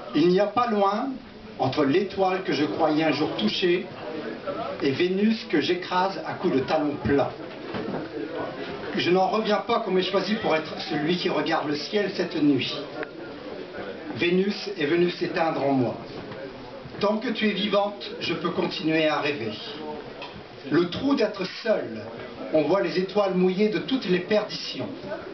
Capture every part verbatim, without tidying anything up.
Il n'y a pas loin, entre l'étoile que je croyais un jour toucher et Vénus que j'écrase à coups de talon plat. Je n'en reviens pas qu'on m'ait choisi pour être celui qui regarde le ciel cette nuit. Vénus est venue s'éteindre en moi. Tant que tu es vivante, je peux continuer à rêver. Le trou d'être seul, on voit les étoiles mouillées de toutes les perditions.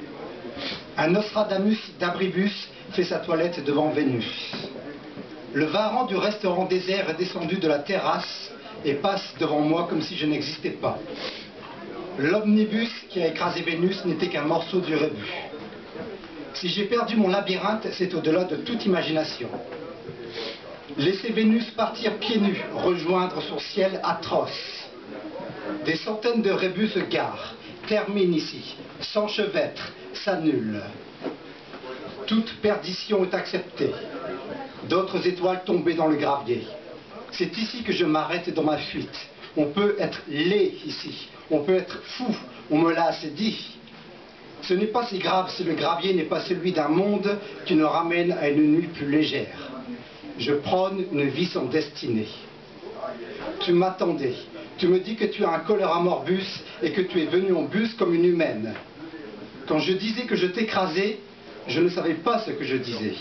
Un Nostradamus d'abribus fait sa toilette devant Vénus. Le varan du restaurant désert est descendu de la terrasse et passe devant moi comme si je n'existais pas. L'omnibus qui a écrasé Vénus n'était qu'un morceau du rébus. Si j'ai perdu mon labyrinthe, c'est au-delà de toute imagination. Laissez Vénus partir pieds nus, rejoindre son ciel atroce. Des centaines de rébus se garent, terminent ici, s'enchevêtrent, s'annulent. Toute perdition est acceptée. D'autres étoiles tombées dans le gravier. C'est ici que je m'arrête dans ma fuite. On peut être laid ici, on peut être fou, on me l'a assez dit. Ce n'est pas si grave si le gravier n'est pas celui d'un monde qui nous ramène à une nuit plus légère. Je prône une vie sans destinée. Tu m'attendais, tu me dis que tu as un choléra morbus et que tu es venu en bus comme une humaine. Quand je disais que je t'écrasais, je ne savais pas ce que je disais.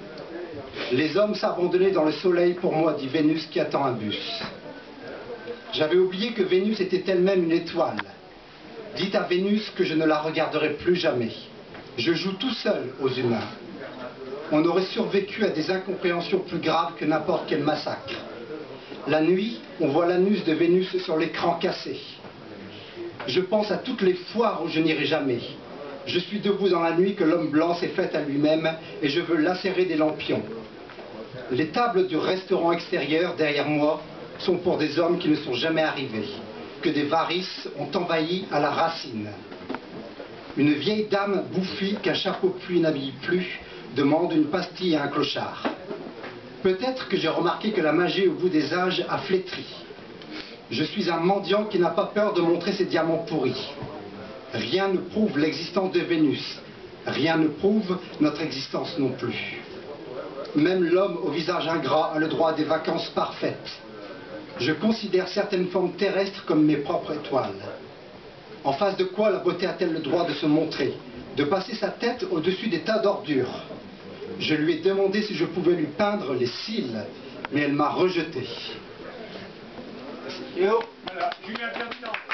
Les hommes s'abandonnaient dans le soleil pour moi, dit Vénus qui attend un bus. J'avais oublié que Vénus était elle-même une étoile. Dites à Vénus que je ne la regarderai plus jamais. Je joue tout seul aux humains. On aurait survécu à des incompréhensions plus graves que n'importe quel massacre. La nuit, on voit l'anus de Vénus sur l'écran cassé. Je pense à toutes les foires où je n'irai jamais. Je suis debout dans la nuit que l'homme blanc s'est faite à lui-même et je veux lacérer des lampions. Les tables du restaurant extérieur, derrière moi, sont pour des hommes qui ne sont jamais arrivés, que des varices ont envahi à la racine. Une vieille dame bouffie qu'un chapeau de pluie n'habille plus demande une pastille à un clochard. Peut-être que j'ai remarqué que la magie au bout des âges a flétri. Je suis un mendiant qui n'a pas peur de montrer ses diamants pourris. Rien ne prouve l'existence de Vénus. Rien ne prouve notre existence non plus. Même l'homme au visage ingrat a le droit à des vacances parfaites. Je considère certaines formes terrestres comme mes propres étoiles. En face de quoi la beauté a-t-elle le droit de se montrer, de passer sa tête au-dessus des tas d'ordures? Je lui ai demandé si je pouvais lui peindre les cils, mais elle m'a rejeté. Voilà, Julien Ferdinand.